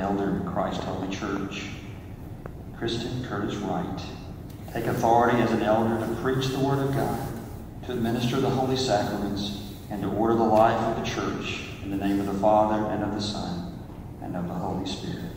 elder in Christ's holy church. Kristen Curtis Wright, take authority as an elder to preach the Word of God, to administer the holy sacraments, and to order the life of the church in the name of the Father, and of the Son, and of the Holy Spirit.